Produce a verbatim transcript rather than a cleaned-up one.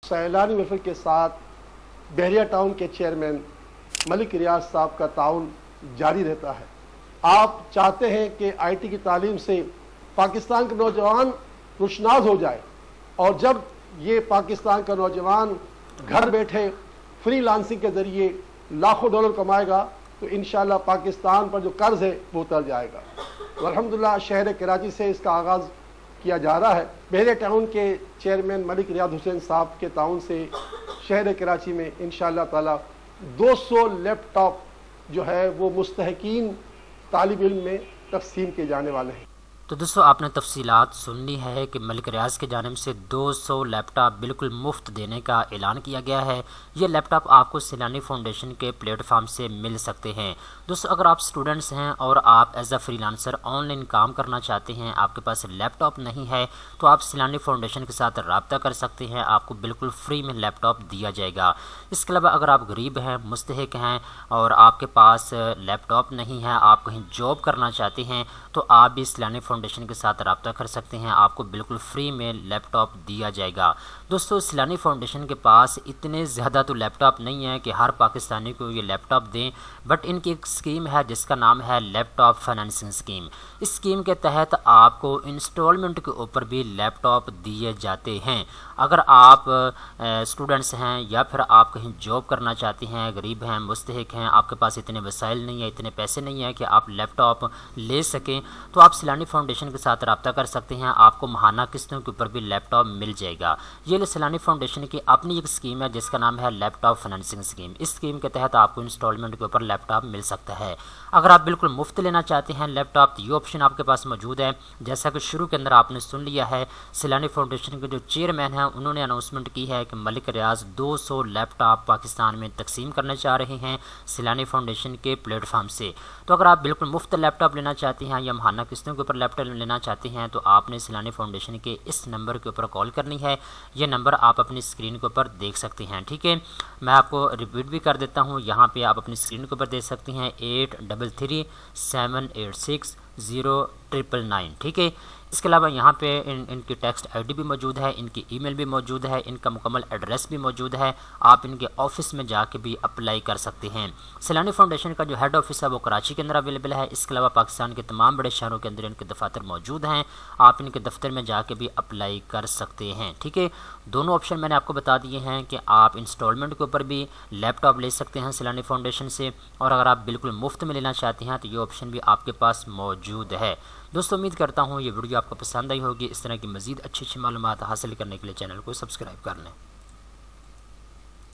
सैलानी महफिल के साथ बहरिया टाउन के चेयरमैन मलिक रियाज साहब का ताउन जारी रहता है। आप चाहते हैं कि आईटी की तालीम से पाकिस्तान के नौजवान रुशनास हो जाए, और जब ये पाकिस्तान का नौजवान घर बैठे फ्रीलांसिंग के ज़रिए लाखों डॉलर कमाएगा तो इंशाअल्लाह पाकिस्तान पर जो कर्ज है वो उतर जाएगा। तो अल्हम्दुलिल्लाह शहर कराची से इसका आगाज़ किया जा रहा है। बहरिया टाउन के चेयरमैन मलिक रियाज हुसैन साहब के ताउन से शहर कराची में इंशाअल्लाह ताला दो सौ लैपटॉप जो है वो मुस्तहकीन तालिब इल्म में तकसीम किए जाने वाले हैं। तो दोस्तों आपने तफसीलात सुन ली है कि मलिक रियाज की जानिब से दो सौ लैपटॉप बिल्कुल मुफ्त देने का ऐलान किया गया है। ये लैपटॉप आपको सैलानी फाउंडेशन के प्लेटफॉर्म से मिल सकते हैं। दोस्तों अगर आप स्टूडेंट्स हैं और आप एज अ फ्रीलांसर ऑनलाइन काम करना चाहते हैं, आपके पास लैपटॉप नहीं है, तो आप सैलानी फाउंडेशन के साथ रब्ता कर सकते हैं। आपको बिल्कुल फ्री में लैपटॉप दिया जाएगा। इसके अलावा अगर आप गरीब हैं, मुस्तहिक हैं और आपके पास लैपटॉप नहीं है, आप कहीं जॉब करना चाहते हैं, तो आप भी सैलानी फाउंडेशन के साथ रब्ता कर सकते हैं। आपको बिल्कुल फ्री में लैपटॉप दिया जाएगा। दोस्तों सैलानी फाउंडेशन के पास इतने ज़्यादा तो लैपटॉप नहीं है कि हर पाकिस्तानी को ये लैपटॉप दें, बट इनकी एक स्कीम है जिसका नाम है लैपटॉप फाइनेंसिंग स्कीम। इस स्कीम के तहत आपको इंस्टॉलमेंट के ऊपर भी लैपटॉप दिए जाते हैं। अगर आप स्टूडेंट्स हैं या फिर आप कहीं जॉब करना चाहते हैं, गरीब हैं, मुस्तहिक हैं, आपके पास इतने वसाइल नहीं है, इतने पैसे नहीं है कि आप लैपटॉप ले सकें, तो आप सैलानी फाउंडेशन के साथ रब्ता कर सकते हैं। आपको माहाना किस्तों के ऊपर भी लैपटॉप मिल जाएगा। ये सैलानी फाउंडेशन की अपनी एक स्कीम है जिसका नाम है लैपटॉप फाइनेंसिंग स्कीम। इस स्कीम के तहत आपको इंस्टॉलमेंट के ऊपर लैपटॉप मिल सकता है। अगर आप बिल्कुल मुफ्त लेना चाहते हैं लैपटॉप, तो ये ऑप्शन आपके पास मौजूद है। जैसा कि शुरू के अंदर आपने सुन लिया है, सैलानी फाउंडेशन के जो चेयरमैन हैं उन्होंने अनाउंसमेंट की है कि मलिक रियाज दो सौ लैपटॉप पाकिस्तान में तकसीम करने चाह रहे हैं सैलानी फाउंडेशन के प्लेटफॉर्म से। तो अगर आप बिल्कुल मुफ्त लैपटॉप लेना चाहते हैं या माहाना किस्तों के ऊपर लैपटॉप लेना चाहते हैं, तो आपने सैलानी फाउंडेशन के इस नंबर के ऊपर कॉल करनी है। ये नंबर आप अपनी स्क्रीन के ऊपर देख सकते हैं। ठीक है, मैं आपको रिपीट भी कर देता हूँ। यहाँ पे आप अपनी स्क्रीन के ऊपर देख सकते हैं eight double three seven eight six zero triple nine. ठीक है, इसके अलावा यहाँ पे इन इनकी टेक्स्ट आईडी भी मौजूद है, इनकी ईमेल भी मौजूद है, इनका मुकम्मल एड्रेस भी मौजूद है। आप इनके ऑफिस में जाके भी अप्लाई कर सकते हैं। सैलानी फाउंडेशन का जो हेड ऑफिस है वो कराची के अंदर अवेलेबल है। इसके अलावा पाकिस्तान के तमाम बड़े शहरों के अंदर इनके दफातर मौजूद हैं। आप इनके दफ्तर में जाके भी अप्लाई कर सकते हैं। ठीक है, दोनों ऑप्शन मैंने आपको बता दिए हैं कि आप इंस्टॉलमेंट के ऊपर भी लैपटॉप ले सकते हैं सैलानी फाउंडेशन से, और अगर आप बिल्कुल मुफ्त में लेना चाहते हैं तो ये ऑप्शन भी आपके पास मौजूद है। दोस्तों उम्मीद करता हूँ ये वीडियो आपको पसंद आई होगी। इस तरह की मज़ीद अच्छी अच्छी मालूमात हासिल करने के लिए चैनल को सब्सक्राइब कर लें।